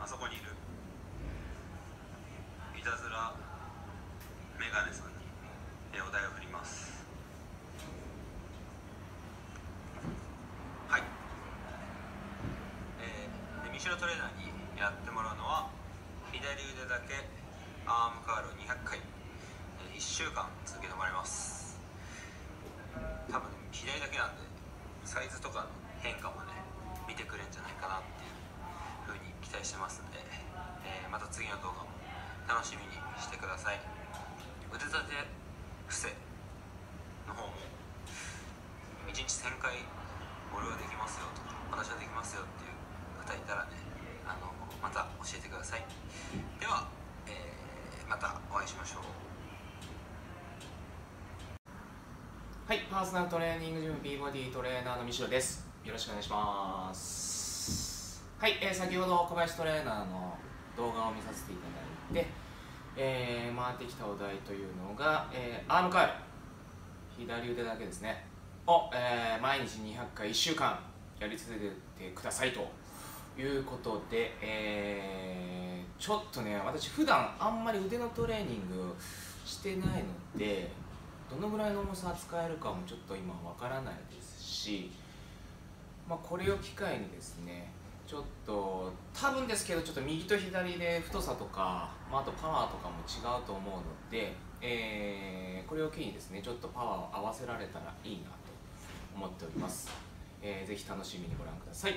あそこにいるいたずらメガネさんにお題を振ります。はい、ミシュラトレーナーにやってもらうのは左腕だけアームカールを200回、1週間続けてもらいます。多分左だけなんでサイズとかの変化もね見てくれるんじゃないかなっていう風に期待してますんで、また次の動画も楽しみにしてください。腕立て伏せの方も1日1000回俺はできますよとか私はできますよっていう方いたらね、また教えてください。では、またお会いしましょう。 はい、パーソナルトレーニングジム B ボディトレーナーの三代です。よろしくお願いします。はい、先ほど小林トレーナーの動画を見させていただいて、回ってきたお題というのが、アームカール左腕だけですねを、毎日200回1週間やり続けてくださいということで、ちょっとね私普段あんまり腕のトレーニングしてないのでどのぐらいの重さ使えるかもちょっと今わからないですし、これを機会にですねちょっと多分ですけどちょっと右と左で太さとか、あとパワーとかも違うと思うので、これを機にですねちょっとパワーを合わせられたらいいなと思っております。ぜひ楽しみにご覧ください。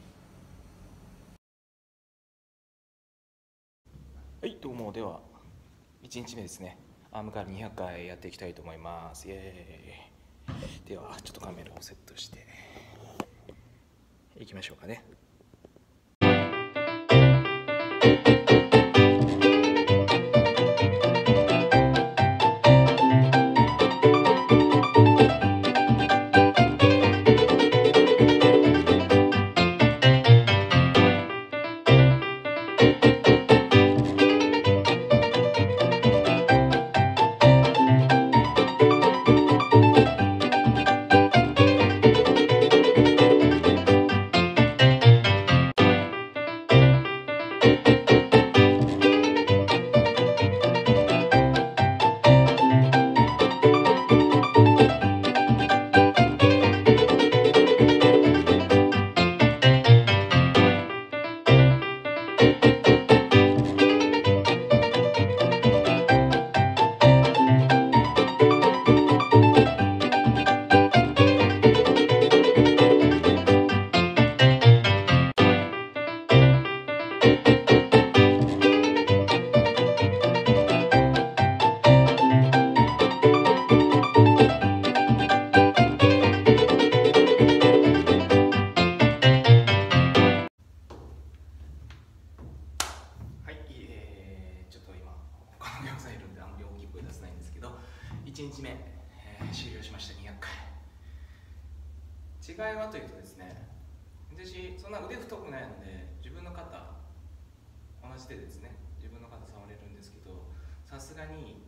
はい、どうも。では1日目ですね、アームカール200回やっていきたいと思います。イエーイ。ではちょっとカメラをセットしていきましょうかね。1日目、終了しました。200回。違いはというとですね、私そんな腕太くないので自分の肩同じ手でですね自分の肩触れるんですけど、さすがに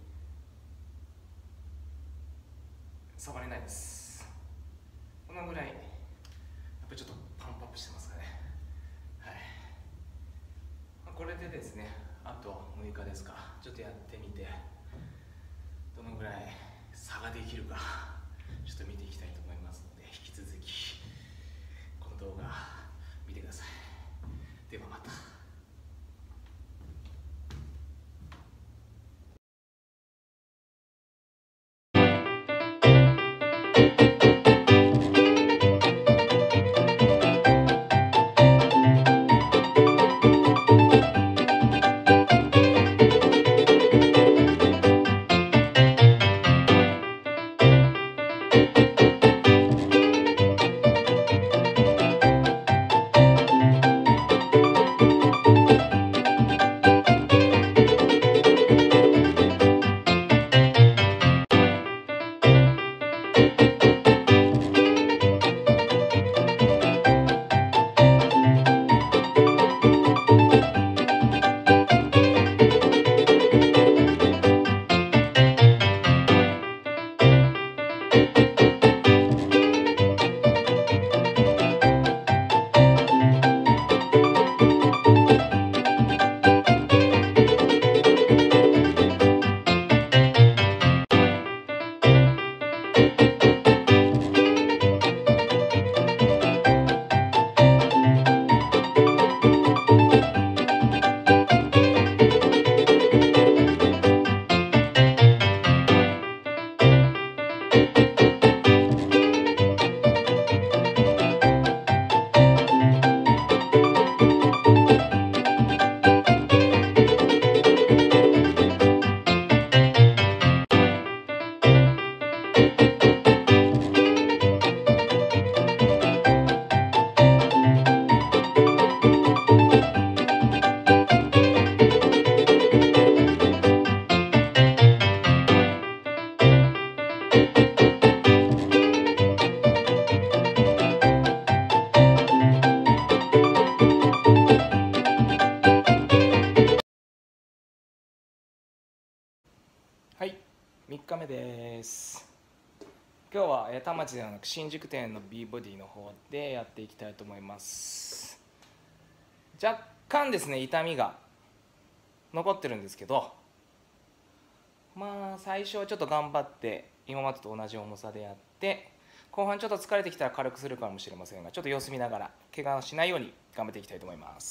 触れないです。このぐらいやっぱりちょっとパンプアップしてますかね。はい、これでですねあと6日ですか、ちょっとやってみてどのぐらい差ができるかちょっと見ていきたいと思いますので、引き続きこの動画見てください。ではまた。 日目です。今日は田町ではなく新宿店の B ボディの方でやっていきたいと思います。若干ですね痛みが残ってるんですけど、まあ最初はちょっと頑張って今までと同じ重さでやって、後半ちょっと疲れてきたら軽くするかもしれませんが、ちょっと様子見ながら怪我をしないように頑張っていきたいと思います。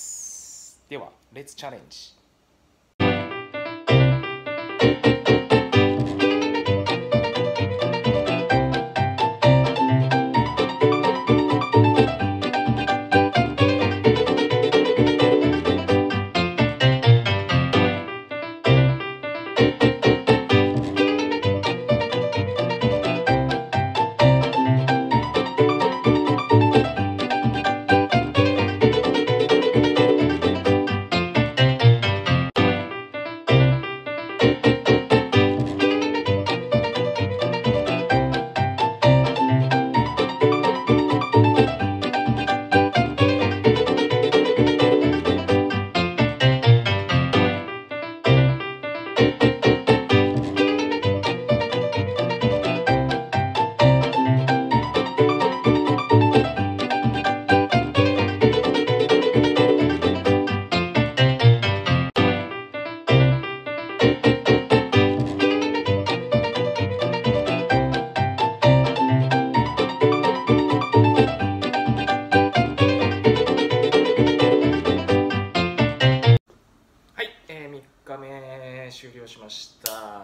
ではレッツチャレンジ。3日目終了しました。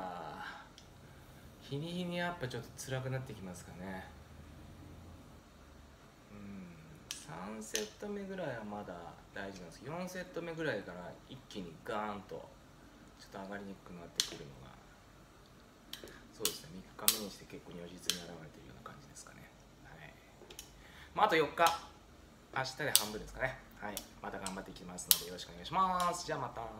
日に日にやっぱちょっと辛くなってきますかね。3セット目ぐらいはまだ大事なんですけど、4セット目ぐらいから一気にガーンとちょっと上がりにくくなってくるのが、そうですね、3日目にして結構如実に現れているような感じですかね。はい、まあ、あと4日、明日で半分ですかね。はい、また頑張っていきますのでよろしくお願いします。じゃあまた。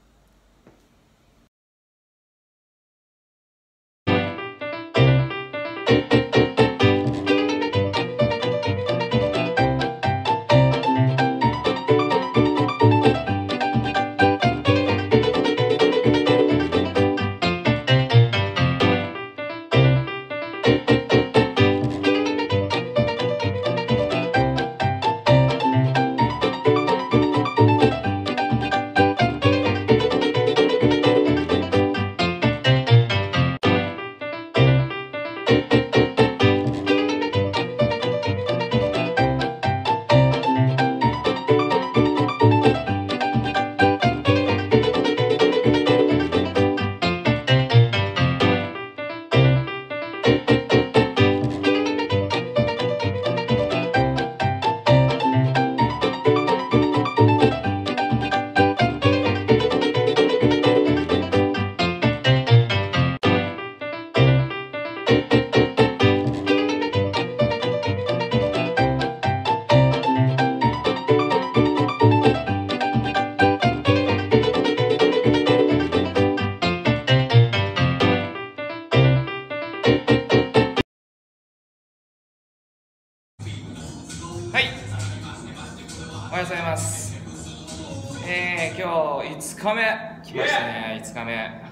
おはようございます。今日5日目来ましたね。5日目。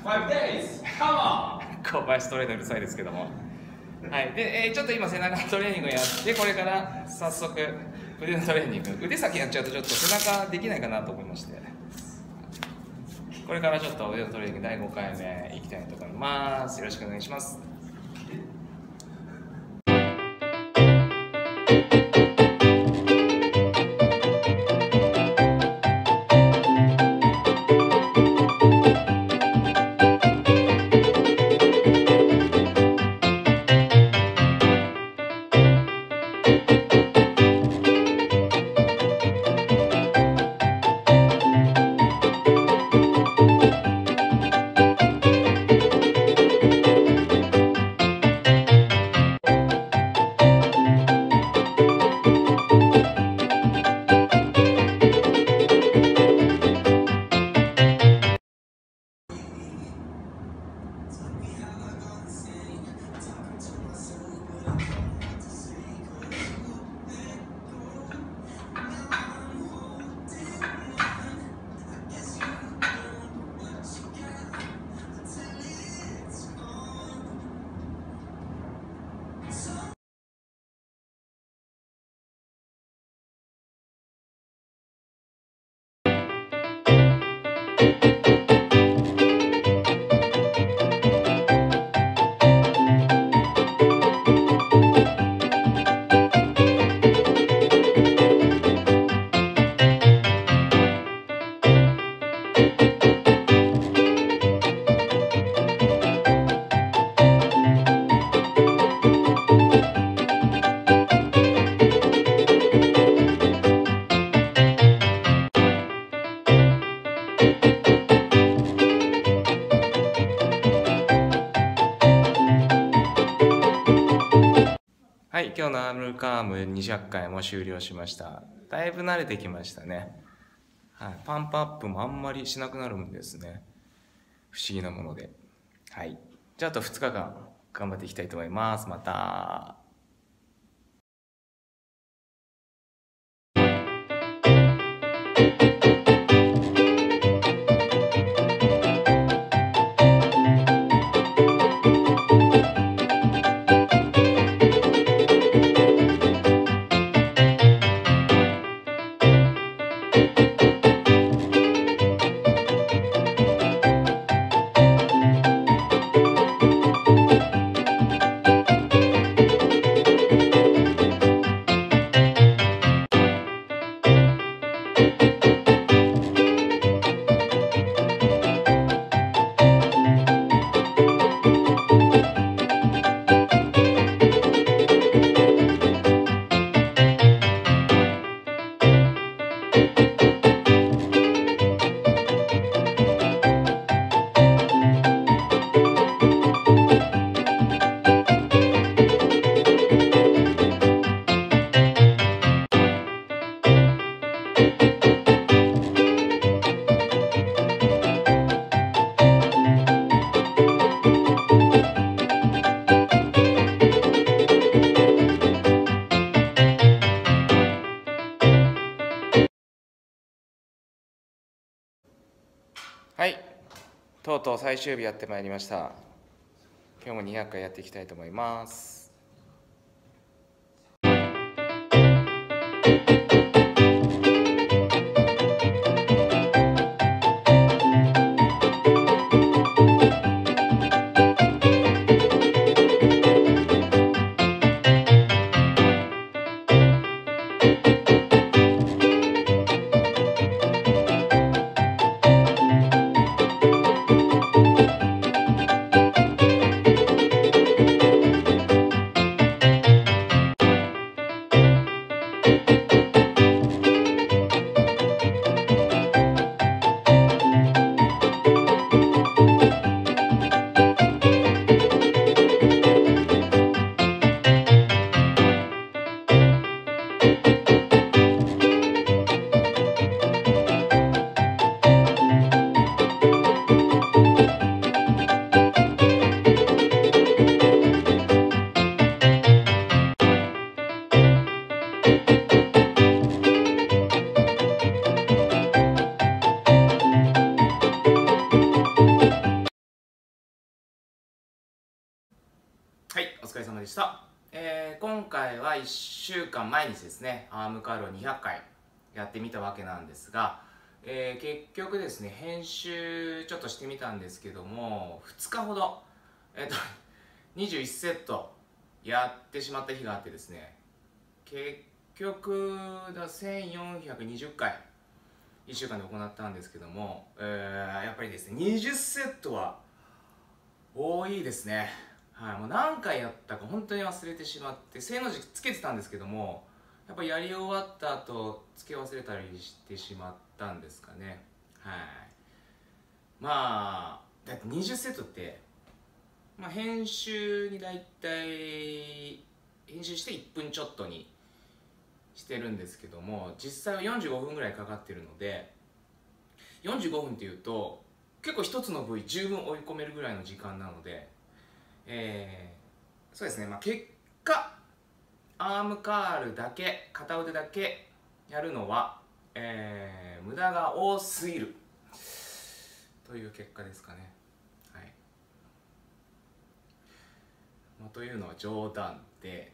小林トレーナーうるさいですけども。はい。で、ちょっと今背中のトレーニングをやって、これから早速腕のトレーニング。腕先やっちゃうとちょっと背中できないかなと思いまして、これからちょっと腕のトレーニング第5回目いきたいと思います。よろしくお願いします。 今日のアームカーム200回も終了しました。だいぶ慣れてきましたね。はい、パンプアップもあんまりしなくなるんですね。不思議なもので。はい。じゃああと2日間頑張っていきたいと思います。また。はい、とうとう最終日やってまいりました。今日も200回やっていきたいと思います。はい、お疲れ様でした。今回は1週間毎日ですね、アームカールを200回やってみたわけなんですが、結局ですね、編集ちょっとしてみたんですけども、2日ほど、21セットやってしまった日があってですね、結局1420回1週間で行ったんですけども、やっぱりですね、20セットは多いですね。はい、もう何回やったか本当に忘れてしまって、正の字つけてたんですけども、やっぱりやり終わった後つけ忘れたりしてしまったんですかね。はい。まあだって20セットって、編集にだいたい編集して1分ちょっとにしてるんですけども、実際は45分ぐらいかかってるので、45分っていうと結構一つの部位十分追い込めるぐらいの時間なので、そうですね、結果アームカールだけ、片腕だけやるのは、無駄が多すぎるという結果ですかね。はい。というのは冗談で、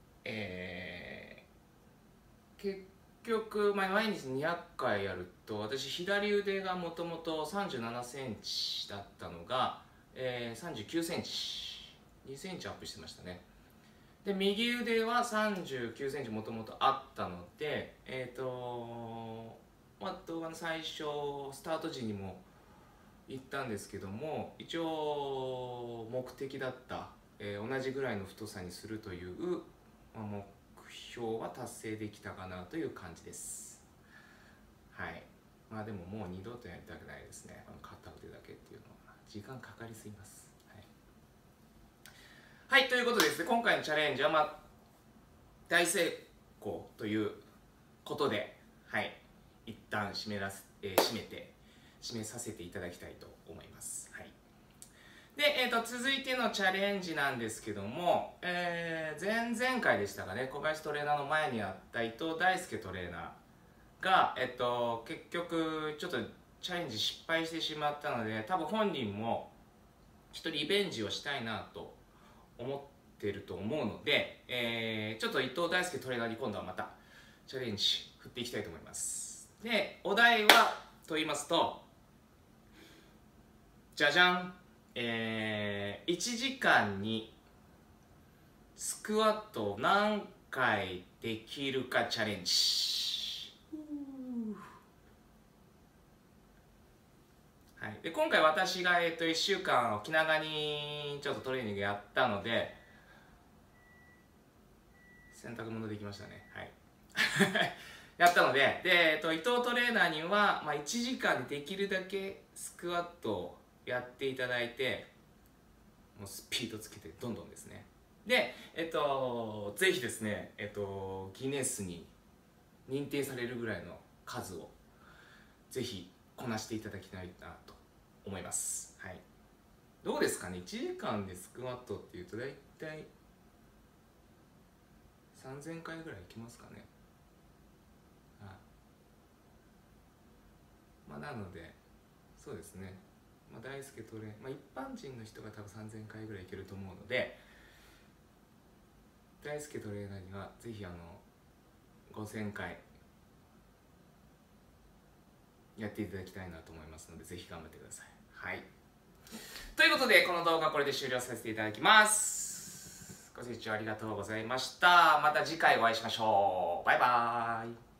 結局、毎日200回やると、私左腕がもともと37センチだったのが、39センチ2センチアップしてましたね。で右腕は39センチもともとあったので、動画の最初スタート時にも言ったんですけども、一応目的だった、同じぐらいの太さにするという、目標は達成できたかなという感じです。はい。でももう二度とやりたくないですね。片腕だけっていうのは時間かかりすぎます。はい、ということでですね、今回のチャレンジは大成功ということで、はい、一旦締めさせていただきたいと思います。はい、で、続いてのチャレンジなんですけども、前々回でしたかね、小林トレーナーの前にあった伊藤大輔トレーナーが、結局ちょっとチャレンジ失敗してしまったので、多分本人もちょっとリベンジをしたいなと思ってると思うので、ちょっと伊藤大輔トレーナーに今度はまたチャレンジ振っていきたいと思います。で、お題はと言いますと、じゃじゃん、1時間にスクワットを何回できるかチャレンジ。はい、で今回私が、1週間気長にちょっとトレーニングやったので、洗濯物できましたね。はいやったので、伊藤トレーナーには、1時間でできるだけスクワットをやっていただいて、もうスピードつけてどんどんですね。で、ぜひですね、ギネスに認定されるぐらいの数をぜひこなしていただきたいなと思います。はい、どうですかね、1時間でスクワットっていうと大体3000回ぐらいいきますかね。なのでそうですね、大輔トレ、一般人の人が多分3000回ぐらいいけると思うので、大輔トレーナーにはぜひ5000回やっていただきたいなと思いますので、ぜひ頑張ってください。はい、ということでこの動画はこれで終了させていただきます。ご清聴ありがとうございました。また次回お会いしましょう。バイバーイ。